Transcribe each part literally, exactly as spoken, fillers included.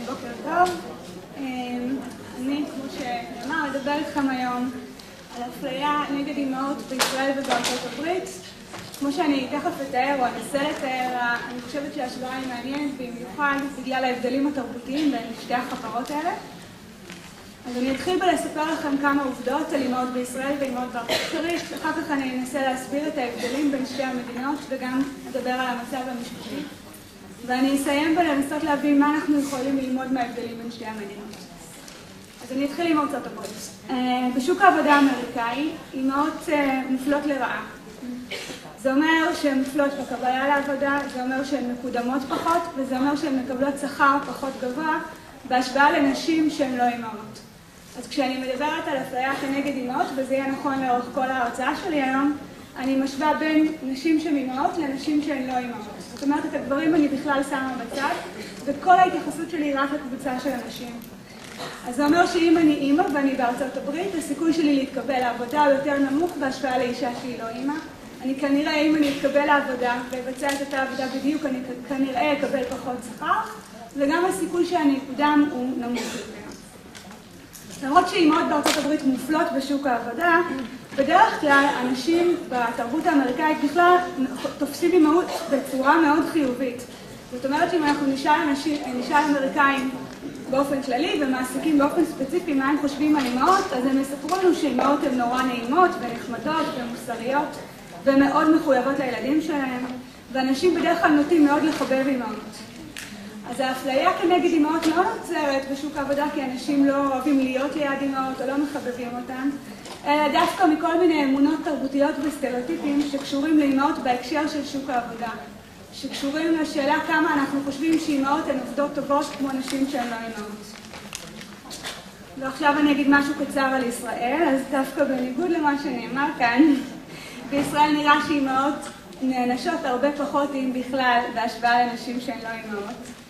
בוקר טוב. אני, כמו שנאמר, אדבר איתכם היום על אפליה נגד אימהות בישראל ובארצות הברית. כמו שאני תכף אתאר או אנסה לתאר, אני חושבת שההשוואה היא מעניינת במיוחד בגלל ההבדלים התרבותיים בין שתי החברות האלה. אז אני אתחיל בלספר לכם כמה עובדות על אימהות בישראל ואימהות בארצות הברית, אחר כך אני אנסה להסביר את ההבדלים בין שתי המדינות וגם אדבר על המצב המשפטי. ואני אסיים בלנסות להבין מה אנחנו יכולים ללמוד מההבדלים בין שתי המדינות. אז אני אתחיל עם ארצות הברית. בשוק העבודה האמריקאי, אימהות מופלות לרעה. זה אומר שהן מופלות בקבלה לעבודה, זה אומר שהן מקודמות פחות, וזה אומר שהן מקבלות שכר פחות גבוה בהשוואה לנשים שהן לא אימהות. אז כשאני מדברת על אפליה כנגד אימהות, וזה יהיה נכון לאורך כל ההרצאה שלי היום, אני משווה בין נשים שהן אימהות לנשים שהן לא אימהות. זאת אומרת, את הדברים אני בכלל שמה בצד, וכל ההתייחסות שלי היא רק לקבוצה של הנשים. אז זה אומר שאם אני אימא ואני בארצות הברית, הסיכוי שלי להתקבל לעבודה הוא יותר נמוך בהשוואה לאישה שהיא לא אימא. אני כנראה, אם אני אתקבל לעבודה ואבצע את אותה עבודה בדיוק, אני כנראה אקבל פחות שכר, וגם הסיכוי שאני אקודם הוא נמוך יותר. למרות שאימהות בארצות הברית מופלות בשוק העבודה, בדרך כלל אנשים בתרבות האמריקאית בכלל תופסים אימהות בצורה מאוד חיובית. זאת אומרת שאם אנחנו נשאל, אנשים, נשאל אמריקאים באופן כללי ומעסיקים באופן ספציפי מה הם חושבים על אימהות, אז הם יספרו לנו שאימהות הן נורא נעימות ונחמדות ומוסריות ומאוד מחויבות לילדים שלהם, ואנשים בדרך כלל נוטים מאוד לחבב אימהות. אז האפליה כנגד אימהות לא נוצרת בשוק העבודה כי אנשים לא אוהבים להיות ליד אימהות או לא מחבבים אותן, אלא דווקא מכל מיני אמונות תרבותיות וסטריאוטיפים שקשורים לאימהות בהקשר של שוק העבודה, שקשורים לשאלה כמה אנחנו חושבים שאימהות הן עובדות טובות כמו נשים שהן לא אימהות. ועכשיו אני אגיד משהו קצר על ישראל, אז דווקא בניגוד למה שנאמר כאן, בישראל נראה שאימהות נענשות הרבה פחות אם בכלל בהשוואה לנשים שהן לא אימהות.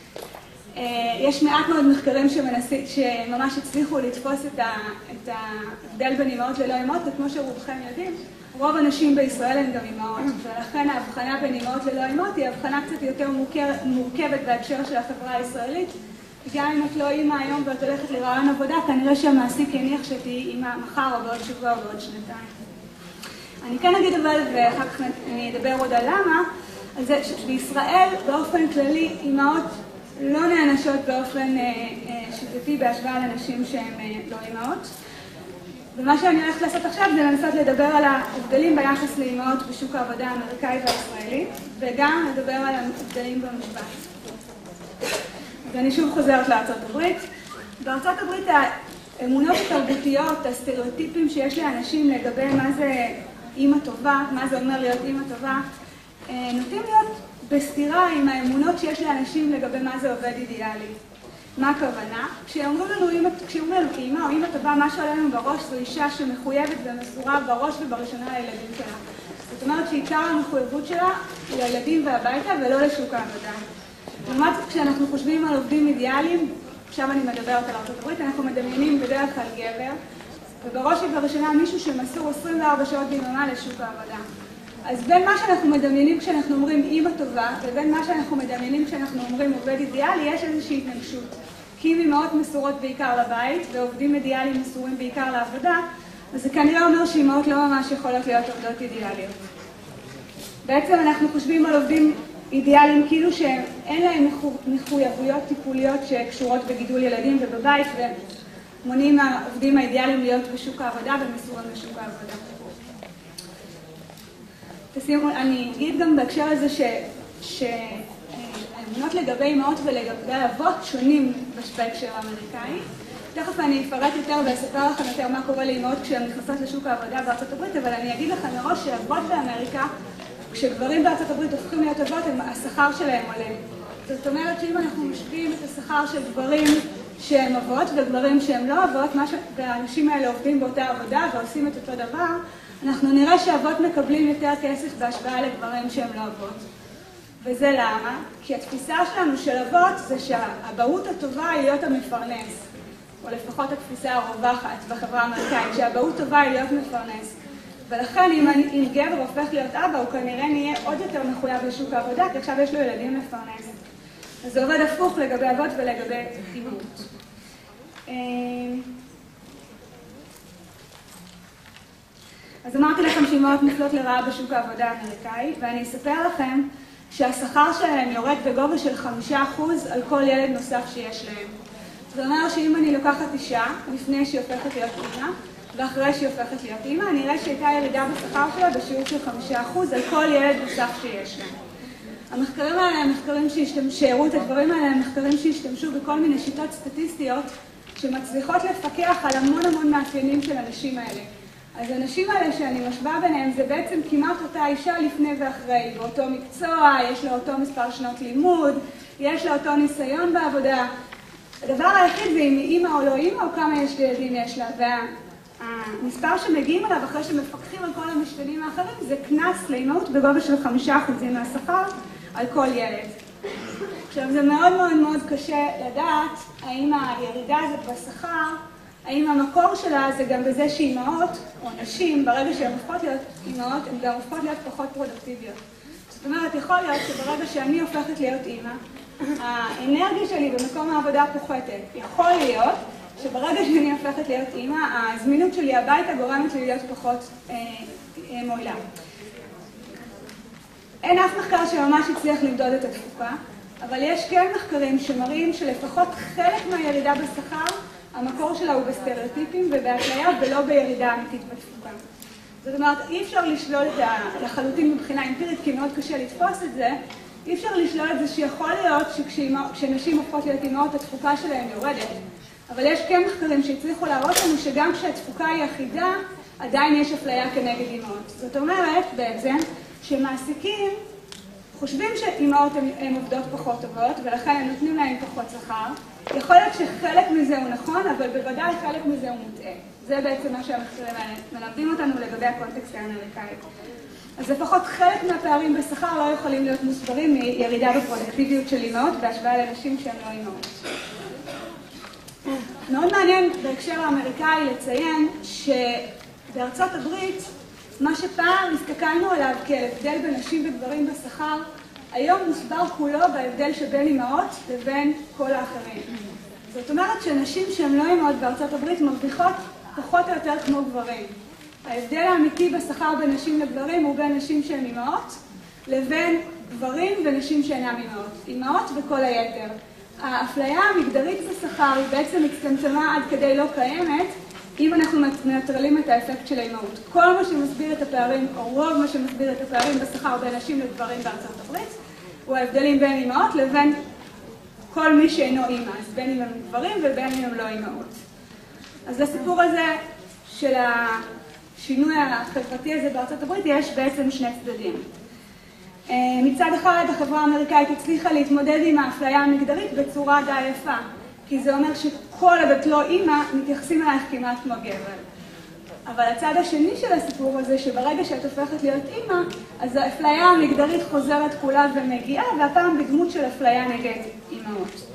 יש מעט מאוד מחקרים שממש הצליחו לתפוס את ההבדל בין אימהות ללא אימהות, וכמו שרובכם יודעים, רוב הנשים בישראל הן גם אימהות, ולכן ההבחנה בין אימהות ללא אימהות היא הבחנה קצת יותר מורכבת בהקשר של החברה הישראלית. גם אם את לא אימא היום ואת הולכת לרעיון עבודה, כנראה שהמעסיק יניח שתהיי אימא מחר או בעוד שבוע או בעוד שנתיים. אני כן אגיד אבל, ואחר כך אני אדבר עוד על למה, על זה שבישראל באופן כללי אימהות לא נענשות באופן שיטתי בהשוואה לנשים שהן לא אימהות. ומה שאני הולכת לעשות עכשיו זה לנסות לדבר על ההבדלים ביחס לאימהות בשוק העבודה האמריקאי והישראלי, וגם לדבר על ההבדלים במשפט. ואני שוב חוזרת לארצות הברית. בארצות הברית האמונות התרבותיות, הסטריאוטיפים שיש לאנשים לגבי מה זה אימא טובה, מה זה אומר להיות אימא טובה, נוטים להיות בסתירה עם האמונות שיש לאנשים לגבי מה זה עובד אידיאלי. מה הכוונה? כשאומרים לנו, כשאומרים לנו כאימא או אימא טובה, מה שעולה לנו בראש זו אישה שמחויבת ומסורה בראש ובראשונה לילדים שלה. זאת אומרת שעיקר המחויבות שלה היא לילדים והביתה ולא לשוק העבודה. לעומת כשאנחנו חושבים על עובדים אידיאליים, עכשיו אני מדברת על ארצות הברית, אנחנו מדמיינים בדרך כלל גבר, ובראש ובראשונה מישהו שמסור עשרים וארבע שעות ביממה לשוק העבודה. אז בין מה שאנחנו מדמיינים כשאנחנו אומרים אימא טובה, ובין מה שאנחנו מדמיינים כשאנחנו אומרים עובד אידיאלי, יש איזושהי התנגשות. כי אם אימהות מסורות בעיקר לבית, ועובדים אידיאליים מסורים בעיקר לעבודה, אז זה כנראה אומר שאימהות לא ממש יכולות להיות עובדות אידיאליות. בעצם אנחנו חושבים על עובדים אידיאליים כאילו שאין להם מחויבויות טיפוליות שקשורות בגידול ילדים ובבית, ומונעים מהעובדים האידיאליים להיות בשוק העבודה ומסורים לשוק העבודה. אני אגיד גם בהקשר הזה שהאמונות לגבי אימהות ולגבי אבות שונים בהקשר האמריקאי. תכף אני אפרט יותר ואספר לכם יותר מה קורה לאימהות כשהן נכנסות לשוק העבודה בארצות הברית, אבל אני אגיד לכם מראש שאבות באמריקה, כשגברים בארצות הברית הופכים להיות אבות, השכר שלהם עולה. זאת אומרת שאם אנחנו משווים את השכר של גברים שהם אבות וגברים שהם לא אבות, והאנשים האלה עובדים באותה עבודה ועושים את אותו דבר, אנחנו נראה שאבות מקבלים יותר כסף בהשוואה לגברים שהם לא אבות. וזה למה? כי התפיסה שלנו של אבות זה שהאבהות הטובה היא להיות המפרנס, או לפחות התפיסה הרווחת בחברה האמריקאית, שהאבהות טובה היא להיות מפרנס. ולכן אם, אם גבר הופך להיות אבא, הוא כנראה נהיה עוד יותר מחויב לשוק העבודה, כי עכשיו יש לו ילדים לפרנס. אז זה עובד הפוך לגבי אבות ולגבי אימהות. אז אמרתי לכם שאימהות מופלות לרעה בשוק העבודה האמריקאי, ואני אספר לכם שהשכר שלהם יורד בגובה של חמישה אחוז על כל ילד נוסף שיש להם. זאת אומרת שאם אני לוקחת אישה לפני שהיא הופכת להיות אימא, ואחרי שהיא הופכת להיות אימא, אני אראה שהייתה ירידה בשכר שלה בשיעור של חמישה אחוז על כל ילד נוסף שיש להם. המחקרים האלה הם מחקרים שהראו את הדברים האלה, הם מחקרים שהשתמשו בכל מיני שיטות סטטיסטיות שמצליחות לפקח על המון המון מאפיינים של הנשים האלה. אז הנשים האלה שאני משווה ביניהם זה בעצם כמעט אותה אישה לפני ואחרי, באותו מקצוע, יש לה אותו מספר שנות לימוד, יש לה אותו ניסיון בעבודה. הדבר היחיד זה אם היא אימא או לא אימא או כמה יש ילדים יש לה. והמספר שמגיעים עליו אחרי שמפקחים על כל המשתנים האחרים זה כנס לאימהות בגובה של חמישה אחוזים מהשכר על כל ילד. עכשיו זה מאוד מאוד מאוד קשה לדעת האם הירידה הזאת בשכר, האם המקור שלה זה גם בזה שאימהות או נשים, ברגע שהן הופכות להיות אימהות, הן גם הופכות להיות פחות פרודקטיביות. זאת אומרת, יכול להיות שברגע שאני הופכת להיות אימא, האנרגיה שלי במקום העבודה פוחתת. יכול להיות שברגע שאני הופכת להיות אימא, הזמינות שלי הביתה גורמת לי להיות פחות אה, אה, מועילה. אין אף מחקר שממש הצליח למדוד את התפוקה, אבל יש כן מחקרים שמראים שלפחות חלק מהירידה בשכר, המקור שלה הוא בסטריאוטיפים ובאפליה ולא בירידה אמיתית בתפוקה. זאת אומרת, אי אפשר לשלול את לחלוטין מבחינה אמפירית, כי מאוד קשה לתפוס את זה. אי אפשר לשלול את זה שיכול להיות שכשנשים הופכות להיות אימהות, התפוקה שלהן יורדת. אבל יש כן מחקרים שהצליחו להראות לנו שגם כשהתפוקה היא אחידה, עדיין יש אפליה כנגד אימהות. זאת אומרת, בעצם, שמעסיקים חושבים שאימהות הן עובדות פחות טובות, ולכן הם נותנים להן פחות שכר. יכול להיות שחלק מזה הוא נכון, אבל בוודאי חלק מזה הוא מוטעה. זה בעצם מה שהמחקרים האלה מלמדים אותנו לגבי הקונטקסט האמריקאי. אז לפחות חלק מהפערים בשכר לא יכולים להיות מוסברים מירידה בפרודקטיביות של אימהות בהשוואה לנשים שהן לא אימהות. מאוד מעניין בהקשר האמריקאי לציין שבארצות הברית, מה שפעם הסתכלנו עליו כהבדל בין נשים וגברים בשכר, היום מוסבר כולו בהבדל שבין אימהות לבין כל האחרים. זאת אומרת שנשים שהן לא אימהות בארצות הברית מרוויחות פחות או יותר כמו גברים. ההבדל האמיתי בשכר בין נשים לגברים הוא בין נשים שהן אימהות לבין גברים ונשים שאינם אימהות. אימהות וכל היתר. האפליה המגדרית בשכר היא בעצם הצטמצמה עד כדי לא קיימת, אם אנחנו מנטרלים את האפקט של האימהות. כל מה שמסביר את הפערים, או רוב מה שמסביר את הפערים בשכר בין נשים לגברים בארצות הברית, הוא ההבדלים בין אימהות לבין כל מי שאינו אימא, אז בין אם הם גברים ובין אם הם לא אימהות. אז לסיפור הזה של השינוי החברתי הזה בארצות הברית יש בעצם שני צדדים. מצד אחד, החברה האמריקאית הצליחה להתמודד עם האפליה המגדרית בצורה די יפה, כי זה אומר שכל עוד לא אימא מתייחסים אלייך כמעט כמו גבר. אבל הצד השני של הסיפור הזה, שברגע שאת הופכת להיות אימא, אז האפליה המגדרית חוזרת כולה ומגיעה, והפעם בדמות של אפליה נגד אימהות.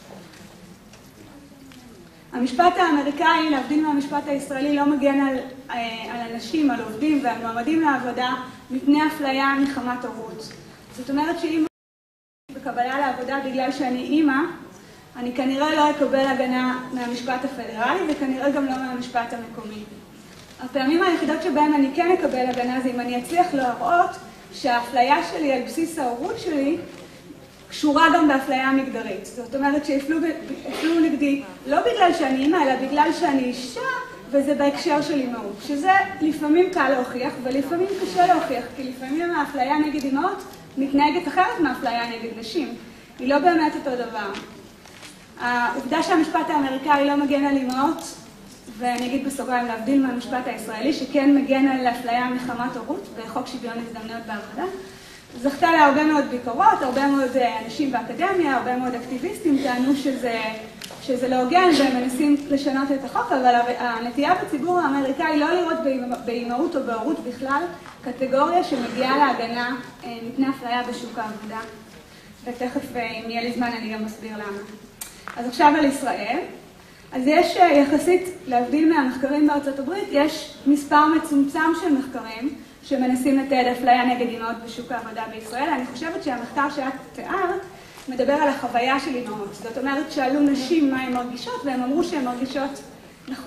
המשפט האמריקאי, להבדיל מהמשפט הישראלי, לא מגן על, על אנשים, על עובדים ועל מועמדים לעבודה, מפני אפליה מחמת הורות. זאת אומרת שאם בקבלה לעבודה בגלל שאני אימא, אני כנראה לא אקבל הגנה מהמשפט הפדרלי וכנראה גם לא מהמשפט המקומי. הפעמים היחידות שבהן אני כן אקבל הגנה זה אם אני אצליח להראות שהאפליה שלי על בסיס ההורות שלי קשורה גם באפליה מגדרית. זאת אומרת שהפלו נגדי לא בגלל שאני אימא, אלא בגלל שאני אישה, וזה בהקשר של אימהות. שזה לפעמים קל להוכיח, ולפעמים קשה להוכיח, כי לפעמים האפליה נגד אימהות מתנהגת אחרת מהאפליה נגד נשים. היא לא באמת אותו דבר. העובדה שהמשפט האמריקאי לא מגן על אימהות, ואני אגיד בסוגריים להבדיל מהמשפט הישראלי, שכן מגן על אפליה מחמת הורות בחוק שוויון הזדמנויות בעבודה, זכתה להרבה מאוד ביקורות, הרבה מאוד אנשים באקדמיה, הרבה מאוד אקטיביסטים טענו שזה, שזה לא הוגן והם מנסים לשנות את החוק, אבל הנטייה בציבור האמריקאי לא לראות באימהות או בהורות בכלל קטגוריה שמגיעה להגנה מפני אפליה בשוק העבודה. ותכף, אם יהיה לי זמן, אני גם מסביר למה. אז עכשיו על ישראל. אז יש יחסית, להבדיל מהמחקרים בארצות הברית, יש מספר מצומצם של מחקרים שמנסים לתעד אפליה נגד אימהות בשוק העבודה בישראל. אני חושבת שהמחקר שאת תיארת מדבר על החוויה של אימהות. זאת אומרת, שאלו נשים מה הן מרגישות, והן אמרו שהן מרגישות נכון.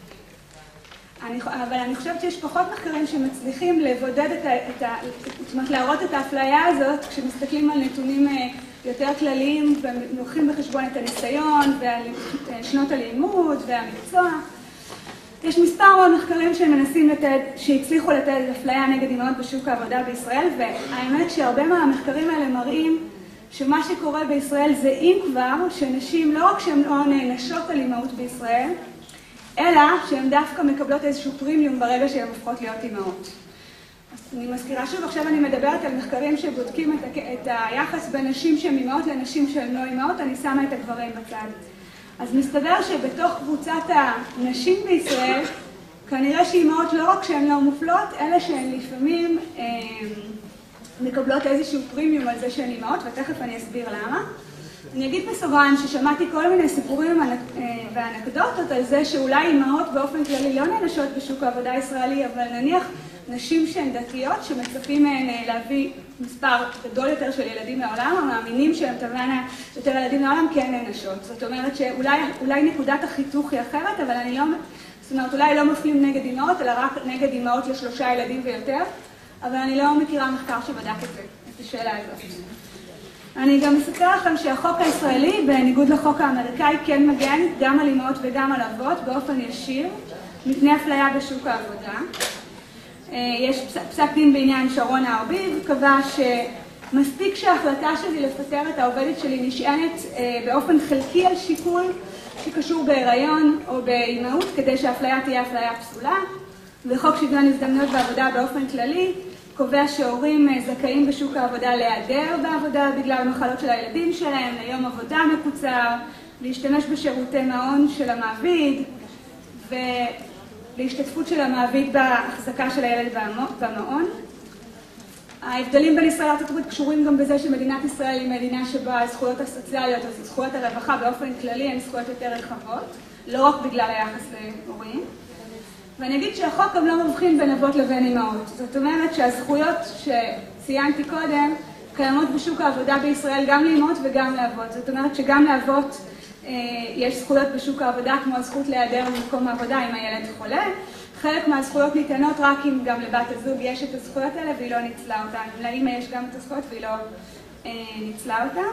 אני, אבל אני חושבת שיש פחות מחקרים שמצליחים לבודד את ה... את ה זאת אומרת, להראות את האפליה הזאת כשמסתכלים על נתונים יותר כלליים ולוקחים בחשבון את הניסיון ושנות הלימוד והמקצוע. יש מספר מאוד מחקרים שמנסים לתת, שהצליחו לתת אפליה נגד אימהות בשוק העבודה בישראל, והאמת שהרבה מהמחקרים האלה מראים שמה שקורה בישראל זה אם כבר, שנשים לא רק שהן לא נענשות על אימהות בישראל, אלא שהן דווקא מקבלות איזשהו פרימיום ברגע שהן הופכות להיות אימהות. אז אני מזכירה שוב, עכשיו אני מדברת על מחקרים שבודקים את, את היחס בין נשים שהן אימהות לנשים שהן לא אימהות, אני שמה את הגברים בצד. אז מסתבר שבתוך קבוצת הנשים בישראל, כנראה שאימהות לא רק שהן לא מופלות, אלא שהן לפעמים אה, מקבלות איזשהו פרימיום על זה שהן אימהות, ותכף אני אסביר למה. אני אגיד בסוגריים ששמעתי כל מיני סיפורים ואנקדוטות על זה שאולי אימהות באופן כללי לא נענשות בשוק העבודה הישראלי, אבל נניח נשים שהן דתיות שמצפים מהן להביא מספר גדול יותר של ילדים לעולם, המאמינים שהן תבואנה יותר ילדים לעולם כן נענשות. זאת אומרת שאולי נקודת החיתוך היא אחרת, אבל אני לא, זאת אומרת אולי לא מפלים נגד אימהות, אלא רק נגד אימהות לשלושה ילדים ויותר, אבל אני לא מכירה מחקר שבדק את זה, את השאלה הזאת. אני גם אספר לכם שהחוק הישראלי, בניגוד לחוק האמריקאי, כן מגן גם על אימהות וגם על אבות באופן ישיר, מפני אפליה בשוק העבודה. יש פסק דין בעניין שרון הארביב, קבע שמספיק שההחלטה שלי לפטר את העובדת שלי נשענת באופן חלקי על שיקול שקשור בהיריון או באימהות, כדי שהאפליה תהיה אפליה פסולה. וחוק שוויון הזדמנויות בעבודה באופן כללי, קובע שהורים זכאים בשוק העבודה להיעדר בעבודה בגלל מחלות של הילדים שלהם, ליום עבודה מקוצר, להשתמש בשירותי מעון של המעביד ולהשתתפות של המעביד בהחזקה של הילד במעון. ההבדלים בין ישראל לארצות הברית קשורים גם בזה שמדינת ישראל היא מדינה שבה הזכויות הסוציאליות או זכויות הרווחה באופן כללי הן זכויות יותר רחבות, לא רק בגלל היחס להורים. ואני אגיד שהחוק גם לא מבחין בין אבות לבין אימהות. זאת אומרת שהזכויות שציינתי קודם קיימות בשוק העבודה בישראל גם לאימהות וגם לאבות. זאת אומרת שגם לאבות אה, יש זכויות בשוק העבודה, כמו הזכות להיעדר ממקום העבודה אם הילד חולה. חלק מהזכויות ניתנות רק אם גם לבת הזוג יש את הזכויות האלה והיא לא ניצלה אותן. לאמא יש גם את הזכויות והיא לא אה, ניצלה אותן.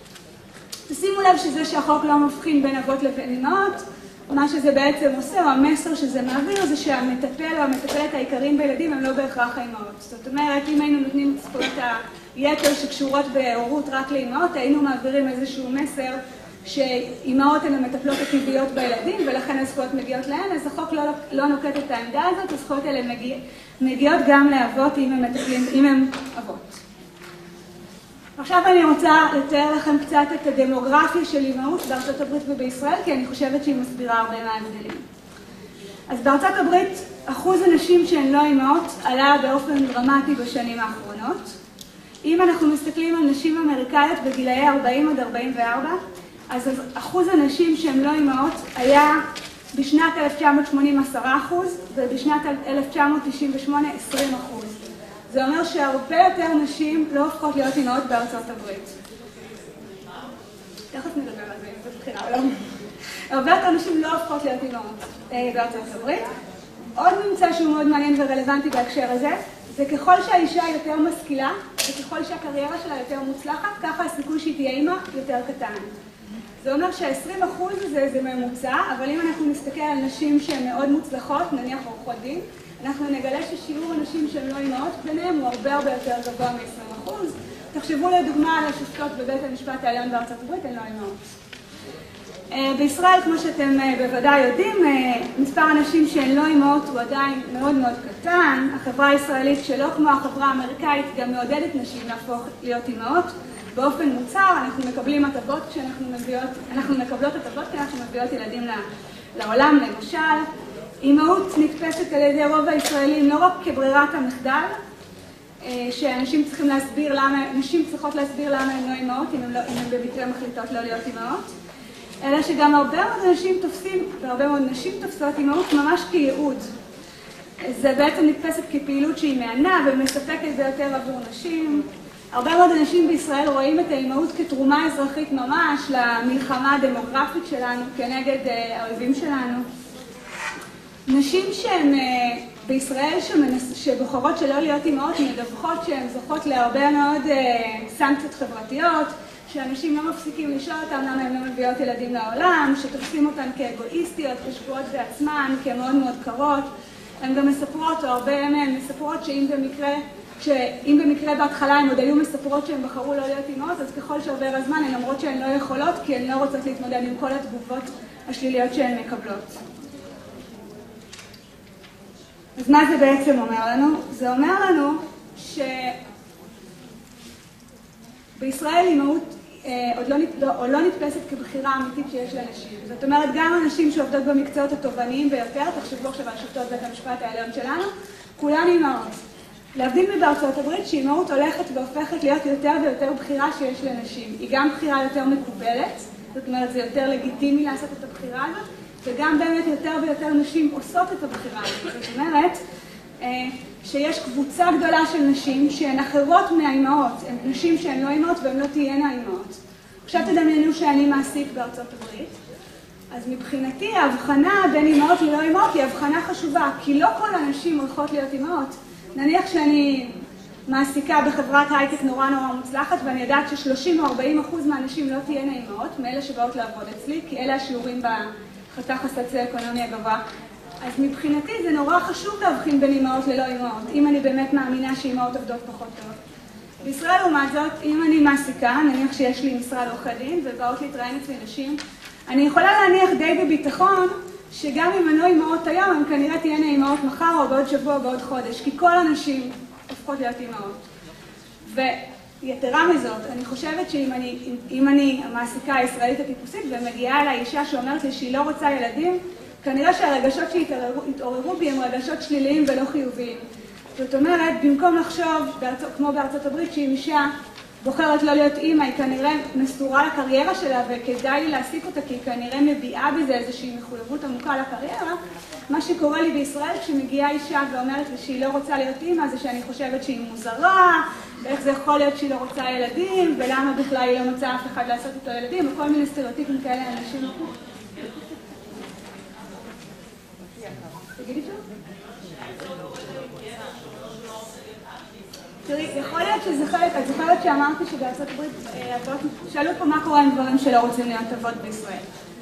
תשימו לב שזה שהחוק לא מבחין בין אבות לבין אימהות, מה שזה בעצם עושה, או המסר שזה מעביר, זה שהמטפל או המטפלת העיקריים בילדים הם לא בהכרח האימהות. זאת אומרת, אם היינו נותנים את זכויות היתר שקשורות בהורות רק לאימהות, היינו מעבירים איזשהו מסר שאימהות הן המטפלות הטבעיות בילדים, ולכן הזכויות מגיעות להן, אז החוק לא, לא נוקט את העמדה הזאת, הזכויות האלה מגיע, מגיעות גם לאבות אם הם מטפלים, אם הם אבות. עכשיו אני רוצה לתאר לכם קצת את הדמוגרפיה של אימהות בארצות הברית ובישראל, כי אני חושבת שהיא מסבירה הרבה מההבדלים. אז בארצות הברית אחוז הנשים שהן לא אימהות עלה באופן דרמטי בשנים האחרונות. אם אנחנו מסתכלים על נשים אמריקאיות בגילאי ארבעים עד ארבעים וארבע, אז אחוז הנשים שהן לא אימהות היה בשנת אלף תשע מאות שמונים עשרה אחוז, ובשנת אלף תשע מאות תשעים ושמונה עשרים אחוז. זה אומר שהרבה יותר נשים לא הופכות להיות אימהות בארצות הברית. תכף נדבר על זה, זה בחירה או לא. הרבה יותר נשים לא הופכות להיות אימהות בארצות הברית. עוד ממצא שהוא מאוד מעניין ורלוונטי בהקשר הזה, זה ככל שהאישה יותר משכילה, וככל שהקריירה שלה יותר מוצלחת, ככה הסיכוי שהיא תהיה אימא יותר קטן. זה אומר שה-עשרים אחוז הזה זה ממוצע, אבל אם אנחנו נסתכל על נשים שהן מאוד מוצלחות, נניח עורכות דין, אנחנו נגלה ששיעור הנשים שהן לא אימהות ביניהם הוא הרבה הרבה יותר גבוה מ-עשרים אחוז. תחשבו לדוגמה על השופטות בבית המשפט העליון בארצות הברית, הן לא אימהות. בישראל, כמו שאתם בוודאי יודעים, מספר הנשים שהן לא אימהות הוא עדיין מאוד מאוד קטן. החברה הישראלית שלא כמו החברה האמריקאית גם מעודדת נשים להפוך להיות אימהות. באופן מוצר אנחנו מקבלים הטבות כשאנחנו מביאות, אנחנו מקבלות הטבות כשאנחנו מביאות ילדים לעולם, למשל. אימהות נתפסת על ידי רוב הישראלים לא רק כברירת המחדל, שאנשים צריכים להסביר למה, נשים צריכות להסביר למה הן לא אימהות, אם הן, לא, אם הן במקרה מחליטות לא להיות אימהות, אלא שגם הרבה מאוד אנשים תופסים, והרבה מאוד נשים תופסות אימהות ממש כייעוד. זה בעצם נתפסת כפעילות שהיא מענה ומספקת ביותר עבור נשים. הרבה מאוד אנשים בישראל רואים את האימהות כתרומה אזרחית ממש למלחמה הדמוגרפית שלנו כנגד האויבים שלנו. נשים שהן בישראל שמנס... שבוחרות שלא להיות אימהות מדווחות שהן זוכות להרבה מאוד סנקציות חברתיות, שאנשים לא מפסיקים לשאול אותם למה הן לא מביאות ילדים לעולם, שתופסים אותן כאגואיסטיות, כשקועות בעצמן, כמאוד מאוד קרות. הן גם מספרות, או הרבה מהן מספרות שאם במקרה, שאם במקרה בהתחלה הן עוד היו מספרות שהן בחרו לא להיות אימהות, אז ככל שעובר הזמן הן אומרות שהן לא יכולות, כי הן לא רוצות להתמודד עם כל התגובות השליליות שהן מקבלות. אז מה זה בעצם אומר לנו? זה אומר לנו שבישראל אימהות עוד לא, לא, לא נתפסת כבחירה אמיתית שיש לנשים. זאת אומרת, גם אנשים שעובדות במקצועות התובעניים ביותר, תחשבו עכשיו על שופטות בית המשפט העליון שלנו, כולן אימהות. להבדיל מבארצות הברית שאימהות הולכת והופכת להיות יותר ויותר בחירה שיש לנשים. היא גם בחירה יותר מקובלת, זאת אומרת, זה יותר לגיטימי לעשות את הבחירה הזאת, וגם באמת יותר ויותר נשים עושות את הבחירה הזאת. זאת אומרת, שיש קבוצה גדולה של נשים שהן אחרות מהאימהות, הן נשים שהן לא אימהות והן לא תהיינה אימהות. עכשיו תדמיינו שאני מעסיק בארצות הברית, אז מבחינתי ההבחנה בין אימהות ללא אימהות היא הבחנה חשובה, כי לא כל הנשים הולכות להיות אימהות. נניח שאני מעסיקה בחברת הייטק נורא נורא מוצלחת, ואני יודעת ש-שלושים או ארבעים אחוז מהנשים לא תהיינה אימהות, מאלה שבאות לעבוד אצלי, כי אלה השיעורים בחתך הסוציו-אקונומי הגבוה. אז מבחינתי זה נורא חשוב להבחין בין אימהות ללא אימהות, אם אני באמת מאמינה שאימהות עובדות פחות טוב. בישראל לעומת זאת, אם אני מעסיקה, נניח שיש לי משרד עורכי דין ובאות להתראיין אצלי נשים, אני יכולה להניח די בביטחון שגם אם הן לא אימהות היום, הן כנראה תהיינה אימהות מחר או בעוד שבוע או בעוד חודש, כי כל הנשים הופכות להיות אימהות. ויתרה מזאת, אני חושבת שאם אני, אם אני המעסיקה הישראלית הטיפוסית ומגיעה אליי אישה שאומרת לי שהיא לא רוצה ילדים, כנראה שהרגשות שהתעוררו בי הם רגשות שליליים ולא חיוביים. זאת אומרת, במקום לחשוב, כמו בארצות הברית, שאם אישה בוחרת לא להיות אימא, היא כנראה מסורה לקריירה שלה וכדאי לי להעסיק אותה, כי היא כנראה מביעה בזה איזושהי מחויבות עמוקה לקריירה, מה שקורה לי בישראל כשמגיעה אישה ואומרת לי שהיא לא רוצה להיות אימא, זה שאני חושבת שהיא מוזרה, ואיך זה יכול להיות שהיא לא רוצה ילדים, ולמה בכלל היא לא מצאה אף אחד לעשות איתו ילדים, וכל מיני סטריאוטיפים כאלה אנשים. תגידי שוב? תראי, יכול להיות שזה חלק, את זוכרת שאמרתי שבארצות הברית, שאלו פה מה קורה עם דברים שלא רוצים להיות אבות בישראל.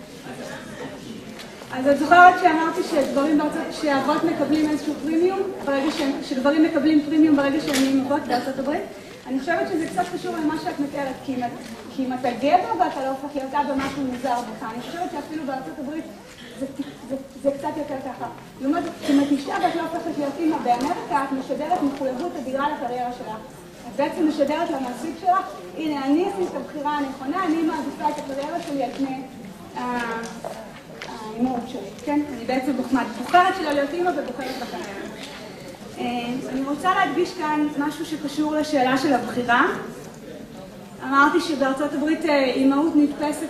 אז את זוכרת שאמרתי שדברים בארצות, שאבות מקבלים איזשהו פרימיום, שגברים מקבלים פרימיום ברגע שהם נהיים אבות בארצות הברית? אני חושבת שזה קצת קשור למה שאת מתארת, כי אם אתה גבר ואתה לא הופך להיות אבא משהו מוזר בך, אני חושבת שאפילו בארצות הברית זה, זה, זה קצת יותר ככה. לעומת, אם את אישה ואת לא הופכת להיות אימא באמריקה, את משדרת מחויבות אדירה לקריירה שלך. את בעצם משדרת למעסיק שלך, הנה, אני עשיתי את הבחירה הנכונה, אני מעדיפה את הקריירה שלי על פני האימהות שלי, כן? אני בעצם בוחרת שלא להיות אימא ובוחרת בקריירה. אני רוצה להדגיש כאן משהו שקשור לשאלה של הבחירה. אמרתי שבארצות הברית אימהות נתפסת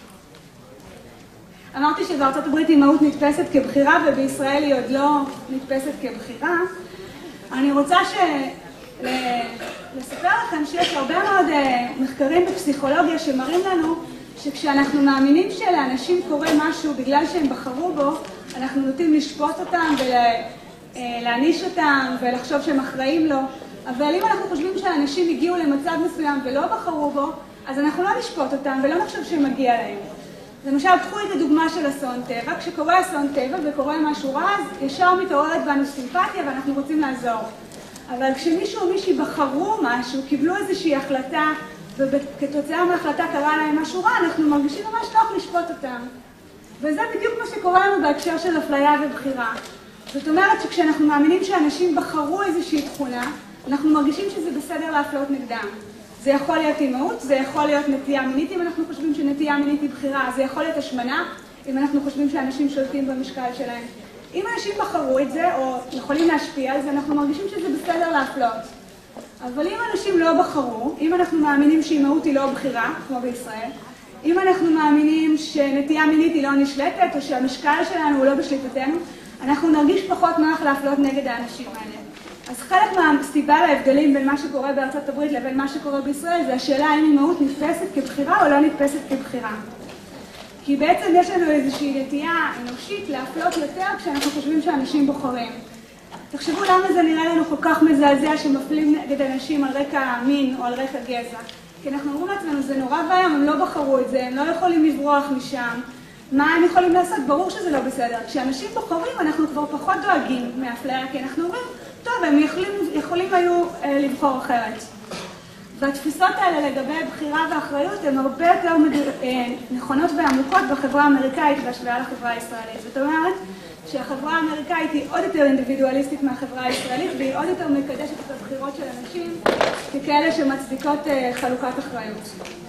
אמרתי שבארצות הברית אימהות נתפסת כבחירה ובישראל היא עוד לא נתפסת כבחירה. אני רוצה ש... לספר לכם שיש הרבה מאוד מחקרים בפסיכולוגיה שמראים לנו שכשאנחנו מאמינים שלאנשים קורה משהו בגלל שהם בחרו בו, אנחנו נוטים לשפוט אותם ולהעניש אותם ולחשוב שהם אחראים לו. אבל אם אנחנו חושבים שאנשים הגיעו למצב מסוים ולא בחרו בו, אז אנחנו לא נשפוט אותם ולא נחשוב שמגיע להם. למשל, קחו את הדוגמה של אסון טבע. כשקורה אסון טבע וקורה משהו רע, אז ישר מתעוררת בנו סימפתיה ואנחנו רוצים לעזור. אבל כשמישהו או מישהי בחרו משהו, קיבלו איזושהי החלטה, וכתוצאה מההחלטה קרה להם משהו רע, אנחנו מרגישים ממש טוב לשפוט אותם. וזה בדיוק מה שקורה לנו בהקשר של אפליה ובחירה. זאת אומרת שכשאנחנו מאמינים שאנשים בחרו איזושהי תכונה, אנחנו מרגישים שזה בסדר להפלות נגדם. זה יכול להיות אימהות, זה יכול להיות נטייה מינית אם אנחנו חושבים שנטייה מינית היא בחירה, זה יכול להיות השמנה אם אנחנו חושבים שאנשים שולטים במשקל שלהם. אם אנשים בחרו את זה או יכולים להשפיע על זה, אנחנו מרגישים שזה בסדר להפלות. אבל אם אנשים לא בחרו, אם אנחנו מאמינים שאימהות היא לא בחירה, כמו בישראל, אם אנחנו מאמינים שנטייה מינית היא לא נשלטת או שהמשקל שלנו הוא לא בשליטתנו, אנחנו נרגיש פחות נוח להפלות נגד האנשים האלה. אז חלק מהסיבה להבדלים בין מה שקורה בארצות הברית לבין מה שקורה בישראל זה השאלה האם אימהות נתפסת כבחירה או לא נתפסת כבחירה. כי בעצם יש לנו איזושהי נטייה אנושית להפלות יותר כשאנחנו חושבים שאנשים בוחרים. תחשבו למה זה נראה לנו כל כך מזעזע שמפלים נגד אנשים על רקע מין או על רקע גזע. כי אנחנו אומרים לעצמנו, זה נורא ואיום, הם לא בחרו את זה, הם לא יכולים לברוח משם. מה הם יכולים לעשות? ברור שזה לא בסדר. כשאנשים בוחרים, אנחנו כבר פחות דואגים מאפליה, כי אנחנו אומרים, טוב, הם יכולים, יכולים היו אה, לבחור אחרת. והתפיסות האלה לגבי בחירה ואחריות הן הרבה יותר אה, נכונות ועמוקות בחברה האמריקאית בהשוואה לחברה הישראלית. זאת אומרת, שהחברה האמריקאית היא עוד יותר אינדיבידואליסטית מהחברה הישראלית, והיא עוד יותר מקדשת את הבחירות של אנשים ככאלה שמצדיקות חלוקת אחריות.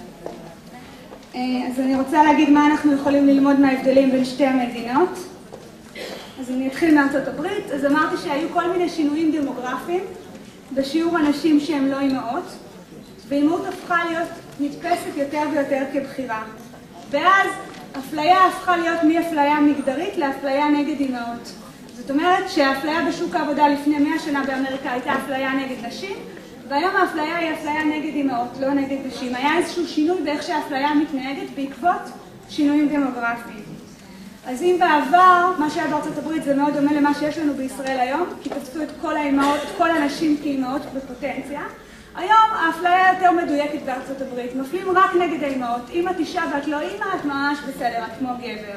אז אני רוצה להגיד מה אנחנו יכולים ללמוד מההבדלים בין שתי המדינות. אז אני אתחיל מארצות הברית. אז אמרתי שהיו כל מיני שינויים דמוגרפיים בשיעור אנשים שהם לא אימהות, ואימהות הפכה להיות נתפסת יותר ויותר כבחירה. ואז אפליה הפכה להיות מאפליה מגדרית לאפליה נגד אימהות. זאת אומרת שהאפליה בשוק העבודה לפני מאה שנה באמריקה הייתה אפליה נגד נשים, והיום האפליה היא אפליה נגד אימהות, לא נגד נשים. היה איזשהו שינוי באיך שהאפליה מתנהגת בעקבות שינויים דמוגרפיים. אז אם בעבר, מה שהיה בארצות הברית זה מאוד דומה למה שיש לנו בישראל היום, כי תפסו את כל האימהות, את כל הנשים כאימהות בפוטנציה, היום האפליה יותר מדויקת בארצות הברית, מפלים רק נגד האימהות. אם את אישה ואת לא אימא, את ממש בסדר, את כמו גבר.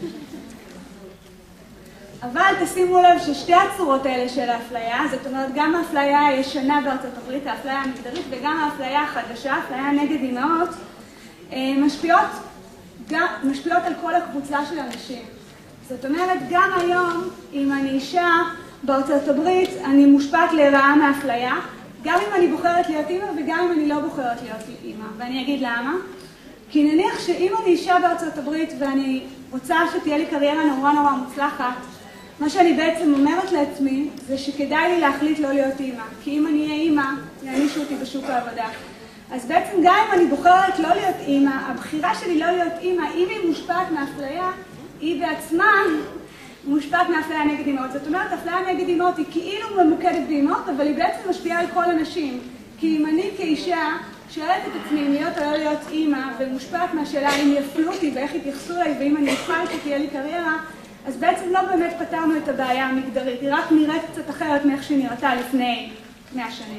אבל תשימו לב ששתי הצורות האלה של האפליה, זאת אומרת גם האפליה הישנה בארצות הברית, האפליה המגדרית, וגם האפליה החדשה, האפליה נגד אימהות, משפיעות, גם, משפיעות על כל הקבוצה של אנשים. זאת אומרת, גם היום, אם אני אישה בארצות הברית, אני מושפעת לרעה מאפליה, גם אם אני בוחרת להיות אימא וגם אם אני לא בוחרת להיות אימא. ואני אגיד למה. כי נניח שאם אני אישה בארצות הברית ואני רוצה שתהיה לי קריירה נורא נורא מוצלחת, מה שאני בעצם אומרת לעצמי זה שכדאי לי להחליט לא להיות אימא. כי אם אני אהיה אימא, יענישו אותי בשוק העבודה. אז בעצם גם אם אני בוחרת לא להיות אימא, הבחירה שלי לא להיות אימא, אם היא מושפעת מאפליה, היא בעצמה מושפעת מאפליה נגד אימהות. זאת אומרת, אפליה נגד אימהות היא כאילו ממוקדת באימהות, אבל היא בעצם משפיעה על כל אנשים. כי אם אני כאישה שואלת את עצמי אם להיות או לא להיות אימא, ומושפעת מהשאלה אם יפלו אותי ואיך יתייחסו אליי, ואם אני אוכל שתהיה לי קריירה, אז בעצם לא באמת פתרנו את הבעיה המגדרית. היא רק נראית קצת אחרת מאיך שהיא נראתה לפני מאה שנים.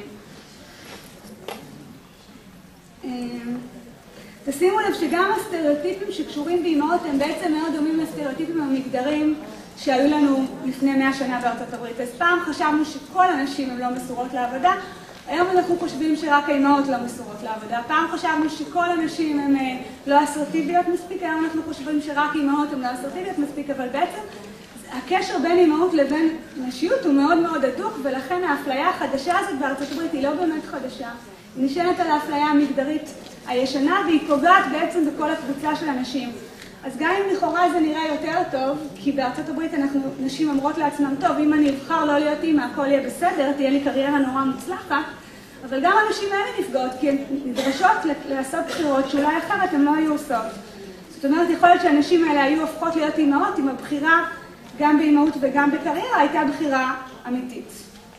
תשימו לב שגם הסטריאוטיפים שקשורים באימהות הם בעצם מאוד דומים לסטריאוטיפים המגדריים שהיו לנו לפני מאה שנה בארצות הברית. אז פעם חשבנו שכל הנשים הן לא מסורות לעבודה, היום אנחנו חושבים שרק האימהות לא מסורות לעבודה. פעם חשבנו שכל הנשים הן לא אסרטיביות מספיק, היום אנחנו חושבים שרק אימהות הן לא אסרטיביות מספיק, אבל בעצם הקשר בין אימהות לבין נשיות הוא מאוד מאוד הדוק, ולכן האפליה החדשה הזאת בארצות הברית היא לא באמת חדשה. היא נשענת על האפליה המגדרית הישנה, והיא פוגעת בעצם בכל הקבוצה של הנשים. אז גם אם לכאורה זה נראה יותר טוב, כי בארצות הברית אנחנו, נשים אומרות לעצמם, טוב, אם אני אבחר לא להיות אימא, הכל יהיה בסדר, תהיה לי קריירה נורא מוצלחת, אבל גם הנשים האלה נפגעות, כי הן נדרשות לעשות בחירות שאולי אחרת הן לא היו עושות. זאת אומרת, יכול להיות שהנשים האלה היו הופכות להיות אימהות, אם הבחירה גם באימהות וגם בקריירה הייתה בחירה אמיתית.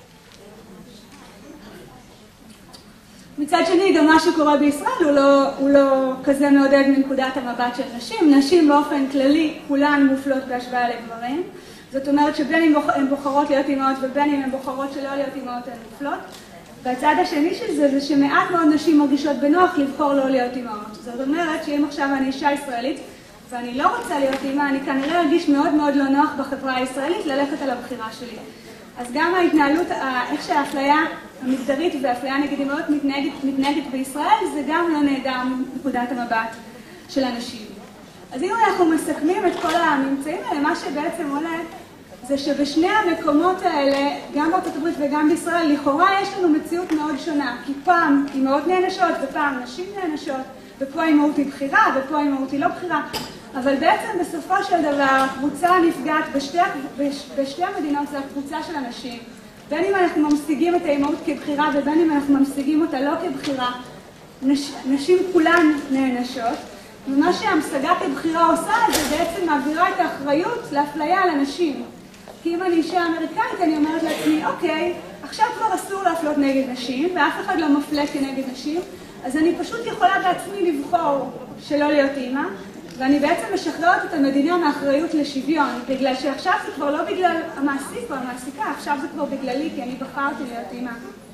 מצד שני, גם מה שקורה בישראל הוא לא, הוא לא כזה מעודד מנקודת המבט של נשים. נשים באופן כללי, כולן מופלות בהשוואה לגברים. זאת אומרת שבין אם הן בוחרות להיות אימהות ובין אם הן בוחרות שלא להיות אימהות הן מופלות. והצד השני של זה זה שמעט מאוד נשים מרגישות בנוח לבחור לא להיות אימהות. זאת אומרת שאם עכשיו אני אישה ישראלית ואני לא רוצה להיות אימא, אני כנראה ארגיש מאוד מאוד לא נוח בחברה הישראלית ללכת על הבחירה שלי. אז גם ההתנהלות, איך שהאפליה המגדרית והאפליה נגד אימהות מתנהגת, מתנהגת בישראל, זה גם לא נהדר מנקודת המבט של אנשים. אז אם אנחנו מסכמים את כל הממצאים האלה, מה שבעצם עולה זה שבשני המקומות האלה, גם בארצות הברית וגם בישראל, לכאורה יש לנו מציאות מאוד שונה. כי פעם אימהות נענשות ופעם נשים נענשות, ופה אימהות היא בחירה ופה אימהות היא לא בחירה. אבל בעצם בסופו של דבר הקבוצה הנפגעת בשתי, בשתי המדינות זה הקבוצה של אנשים. בין אם אנחנו ממשיגים את האימהות כבחירה ובין אם אנחנו ממשיגים אותה לא כבחירה, נש, נשים כולן נענשות. ומה שהמשגה כבחירה עושה זה בעצם מעבירה את האחריות לאפליה על אנשים. כי אם אני אישה אמריקאית, אני אומרת לעצמי, אוקיי, עכשיו כבר אסור להפלות נגד נשים, ואף אחד לא מפלה כנגד נשים, אז אני פשוט יכולה בעצמי לבחור שלא להיות אימא, ואני בעצם משחררת את המדינה מאחריות לשוויון, בגלל שעכשיו זה כבר לא בגלל המעסיק או המעסיקה, עכשיו זה כבר בגללי, כי אני בחרתי להיות אימא.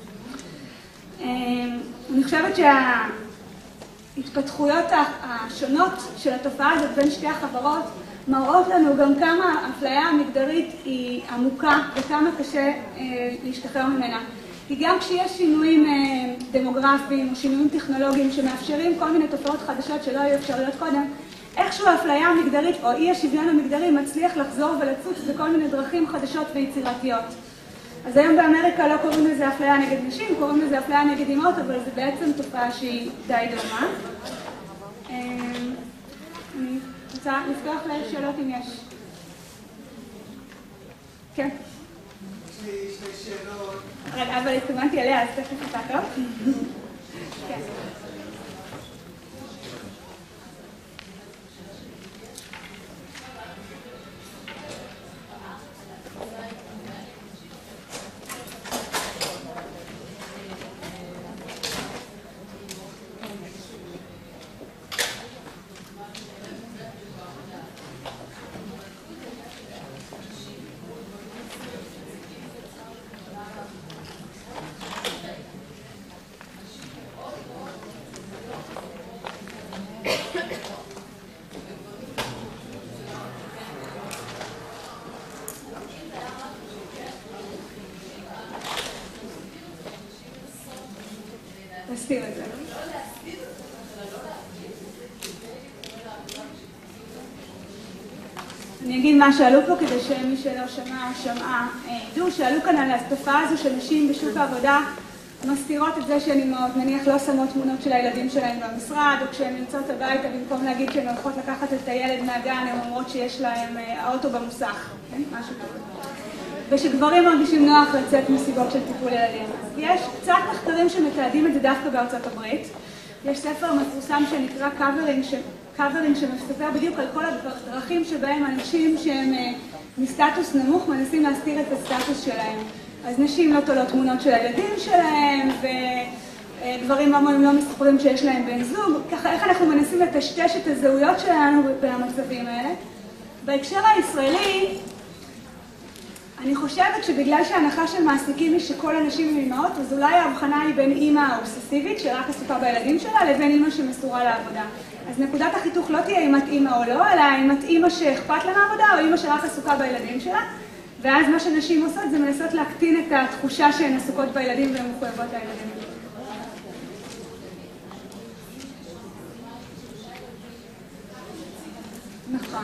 אני חושבת שההתפתחויות השונות של התופעה הזאת בין שתי החברות מראות לנו גם כמה האפליה המגדרית היא עמוקה וכמה קשה להשתחרר ממנה. כי גם כשיש שינויים דמוגרפיים או שינויים טכנולוגיים שמאפשרים כל מיני תופעות חדשות שלא היו אפשריות קודם, איכשהו האפליה המגדרית או אי השוויון המגדרי מצליח לחזור ולצוץ בכל מיני דרכים חדשות ויצירתיות. אז היום באמריקה לא קוראים לזה אפליה נגד נשים, קוראים לזה אפליה נגד אימהות, אבל זה בעצם תופעה שהיא די דומה. אני רוצה לפתוח לשאלות אם יש. כן. יש לי שתי שאלות. אבל התכוונתי עליה, אז תכף אתה טוב. כן. תסתיר את זה. אני אגיד מה שאלו פה כדי שמי שלא שמע או שמעה ידעו. שאלו כאן על התופעה הזו של נשים בשוק העבודה מסתירות את זה שהן אימהות, נניח לא שמות תמונות של הילדים שלהם במשרד, או כשהן נמצאות הביתה במקום להגיד שהן הולכות לקחת את הילד מהגן, הן אומרות שיש להם האוטו במוסך, כן? משהו כזה. ושגברים מרגישים נוח לצאת מסיבות של טיפול ילדים. יש קצת מחקרים שמתעדים את זה דווקא בארצות הברית. יש ספר מפורסם שנקרא קאברינג, קאברינג שמספר בדיוק על כל הדרכים שבהם אנשים שהם מסטטוס נמוך מנסים להסתיר את הסטטוס שלהם. אז נשים לא תולות תמונות של הילדים שלהם, וגברים המון לא מספרים שיש להם בן זוג. ככה, איך אנחנו מנסים לטשטש את הזהויות שלנו במצבים האלה. בהקשר הישראלי, אני חושבת שבגלל שההנחה של מעסיקים היא שכל הנשים הם אימהות, אז אולי ההבחנה היא בין אימא אובססיבית, שרק עסוקה בילדים שלה, לבין אימא שמסורה לעבודה. אז נקודת החיתוך לא תהיה אם את אימא או לא, אלא אם את אימא שאכפת לה מהעבודה, או אימא שרק עסוקה בילדים שלה. ואז מה שנשים עושות זה מנסות להקטין את התחושה שהן עסוקות בילדים והן מחויבות לילדים. נכון.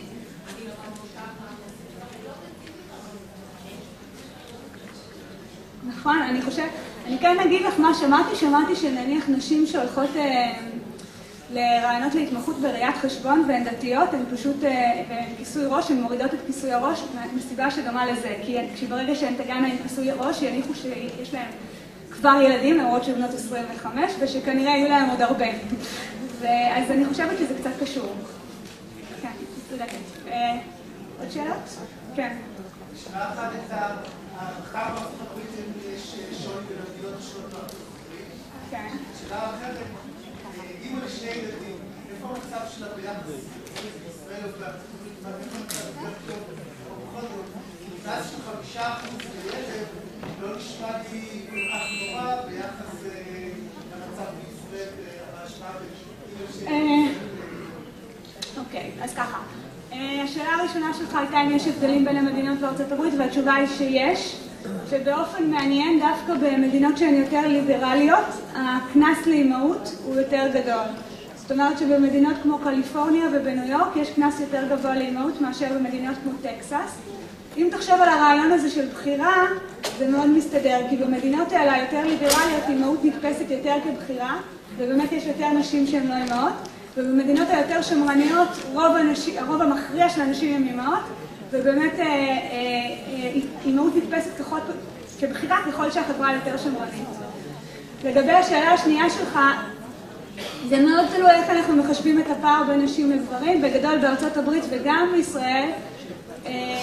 נכון, אני חושבת, אני כן אגיד לך מה שמעתי, שמעתי שנניח נשים שהולכות אה, לרעיונות להתמחות בראיית חשבון והן דתיות, הן פשוט, אה, כיסוי ראש, הן מורידות את כיסוי הראש מסיבה שדומה לזה, כי שברגע שהן תגענה עם כיסוי ראש, יניחו שיש להן כבר ילדים, למרות שבנות עשרים וחמש, ושכנראה יהיו להם עוד הרבה. אז אני חושבת שזה קצת קשור. כן, צודקת. אה, עוד שאלות? כן. שאלה אחת את ההערכה בארצות הברית יש שוני בין המדינות השונות בארצות הברית. כן. שאלה אחרת, אימא לשני ילדים, איפה המצב שלה ביחס ישראל ובארצות הברית, מה איפה המצב יותר טוב, או בכל זאת, מאז של חמישה אחוז לילד לא נשמע לי כל כך נורא ביחס למצב בישראל, בהשוואה בין אימא לשני ילדים. אוקיי, אז ככה. השאלה הראשונה שלך הייתה אם יש הבדלים בין המדינות בארצות הברית, והתשובה היא שיש, שבאופן מעניין דווקא במדינות שהן יותר ליברליות, הקנס לאימהות הוא יותר גדול. זאת אומרת שבמדינות כמו קליפורניה ובניו יורק יש קנס יותר גבוה לאימהות מאשר במדינות כמו טקסס. אם תחשוב על הרעיון הזה של בחירה, זה מאוד מסתדר, כי במדינות האלה היותר ליברליות אימהות נתפסת יותר כבחירה, ובאמת יש יותר נשים שהן לא אימהות. ובמדינות היותר שמרניות, רוב, הנשים, הרוב המכריע של האנשים הם אימהות, ובאמת אה, אה, אימהות נתפסת כחות, כבחירה ככל שהחברה יותר שמרנית. לגבי השאלה השנייה שלך, זה מאוד תלוי איך אנחנו מחשבים את הפער בין נשים לגברים. בגדול בארצות הברית וגם בישראל, אה,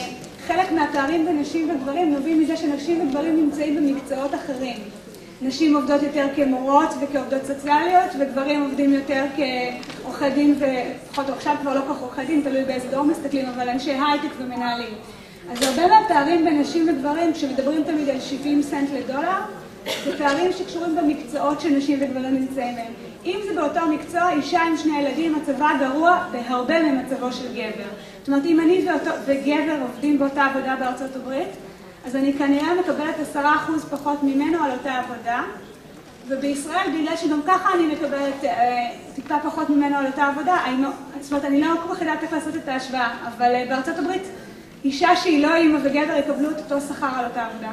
חלק מהפערים בין נשים וגברים נובעים מזה שנשים וגברים נמצאים במקצועות אחרים. נשים עובדות יותר כמורות וכעובדות סוציאליות, וגברים עובדים יותר כעורכי דין, ופחות עכשיו כבר לא כך עורכי דין, תלוי באיזה דור מסתכלים, אבל אנשי הייטק ומנהלים. אז הרבה מהפערים בין נשים וגברים, כשמדברים תמיד על שבעים סנט לדולר, זה פערים שקשורים במקצועות שנשים וגברים נמצאים בהם. אם זה באותו מקצוע, אישה עם שני ילדים, מצבה גרוע בהרבה ממצבו של גבר. זאת אומרת, אם אני ואותו, וגבר עובדים באותה עבודה בארצות הברית, אז אני כנראה מקבלת עשרה אחוז פחות ממנו על אותה עבודה, ובישראל, בגלל שגם ככה אני מקבלת אה, טיפה פחות ממנו על אותה עבודה, אני, זאת אומרת, אני לא כל כך יודעת איך לעשות את ההשוואה, אבל אה, בארצות הברית, אישה שהיא לא אימא וגבר יקבלו את אותו שכר על אותה עבודה.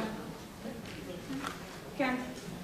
כן.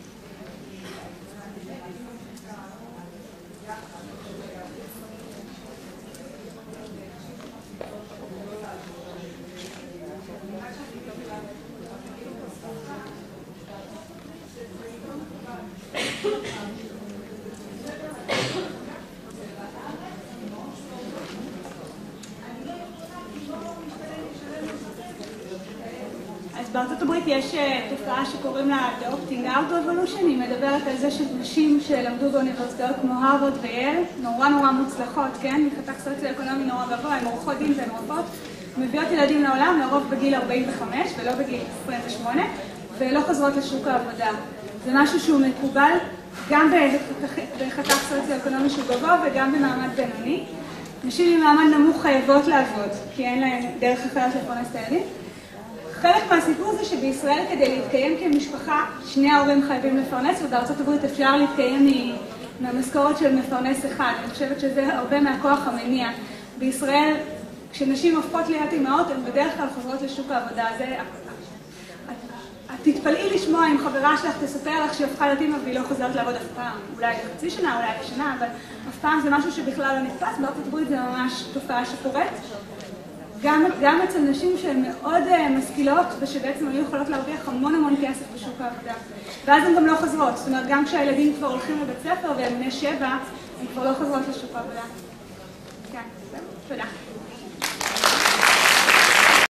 בארצות הברית יש תופעה שקוראים לה The Opting Out Revolution, היא מדברת על זה שנשים שלמדו באוניברסיטאות כמו הרווארד וייל, נורא נורא מוצלחות, כן? מחתך סוציו-אקונומי נורא גבוה, הן עורכות דין והן רופאות, מביאות ילדים לעולם, לרוב בגיל ארבעים וחמש ולא בגיל עשרים ושמונה, ולא חוזרות לשוק העבודה. זה משהו שהוא מקובל גם בחתך סוציו-אקונומי שהוא גבוה וגם במעמד בינוני. נשים ממעמד נמוך חייבות לעבוד, כי אין להן דרך אחרת לפרנס את הילדים. חלק מהסיפור זה שבישראל כדי להתקיים כמשפחה, שני ההורים חייבים לפרנס, ובארצות הברית אפשר להתקיים מהמשכורת של מפרנס אחד. אני חושבת שזה הרבה מהכוח המניע. בישראל, כשנשים הופכות להיות אימהות, הן בדרך כלל חוזרות לשוק העבודה. זה... את תתפלאי לשמוע אם חברה שלך תספר לך שהיא הופכה להיות אימא והיא לא חוזרת לעבוד אף פעם. אולי לחצי שנה, אולי לשנה, אבל אף פעם זה משהו שבכלל לא נתפס. בארצות הברית זה ממש תופעה שקורית. גם, גם אצל נשים שהן מאוד uh, משכילות ושבעצם היו יכולות להרוויח המון המון כסף בשוק העבודה. ואז הן גם לא חוזרות. זאת אומרת, גם כשהילדים כבר הולכים לבית ספר והם בני שבע, הן כבר לא חוזרות לשוק העבודה. כן, זהו. תודה.